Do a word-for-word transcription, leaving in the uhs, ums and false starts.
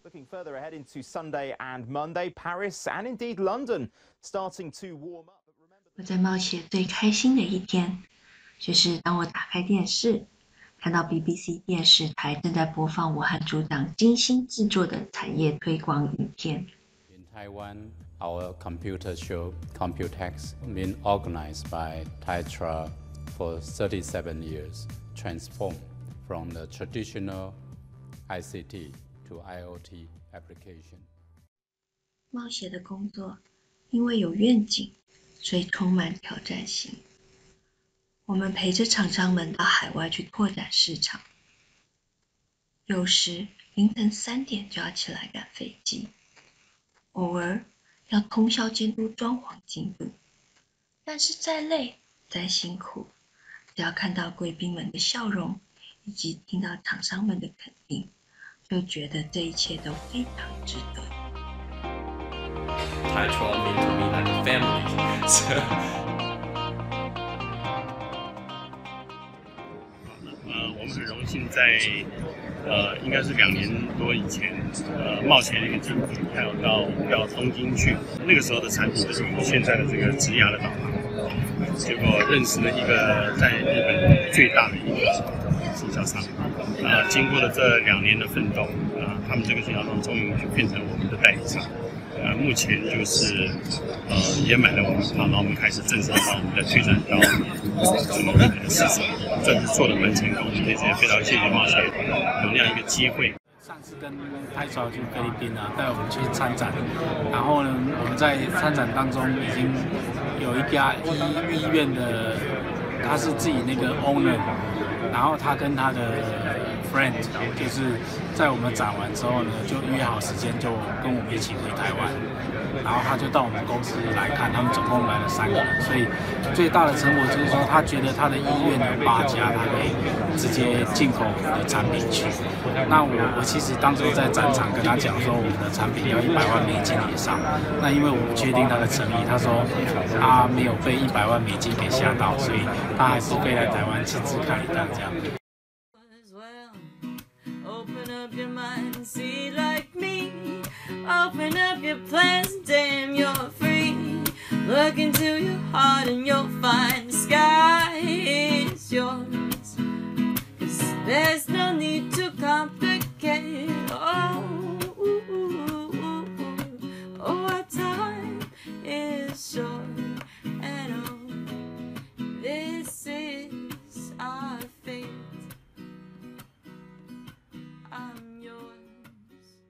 Looking further ahead into Sunday and Monday, Paris and indeed London starting to warm up. 我在冒险最开心的一天，就是当我打开电视，看到 B B C 电视台正在播放我和组长精心制作的产业推广影片。 In Taiwan, our computer show Computex been organized by Taitra for thirty-seven years, transformed from the traditional I C T to I O T application. 冒险的工作因为有愿景，所以充满挑战性。我们陪着厂商们到海外去拓展市场，有时凌晨三点就要起来赶飞机，偶尔要通宵监督装潢进度。但是再累再辛苦，只要看到贵宾们的笑容，以及听到厂商们的肯定，就觉得这一切都非常值得。 Taitra mean to me like a family. So, 呃，我们很荣幸在呃，应该是两年多以前，呃，冒险的一个经济，还有到到东京去，那个时候的产品就是我们现在的这个职涯的导航，结果认识了一个在日本最大的一个经销商，啊、呃，经过了这两年的奋斗，啊、呃，他们这个经销商终于就变成我们的代理商。呃，目前就是呃也买了我们厂，然后我们开始正式把我们的推展到这个日本的市场，这是做的蛮成功的，这次也非常谢谢冒险有那样一个机会。 上次跟Taitra去菲律宾啊，带我们去参展，然后呢，我们在参展当中已经有一家医医院的，他是自己那个 owner， 然后他跟他的 friend 就是在我们展完之后呢，就约好时间就跟我们一起回台湾，然后他就到我们公司来看，他们总共来了三个人，所以最大的成果就是说，他觉得他的医院有八家，他可以直接进口我们的产品去。那我我其实当初在展场跟他讲说，我们的产品要一百万美金以上。那因为我不确定他的诚意，他说他没有被一百万美金给吓到，所以他还是飞来台湾亲自看一趟这样。 Open up your mind and see like me. Open up your plans.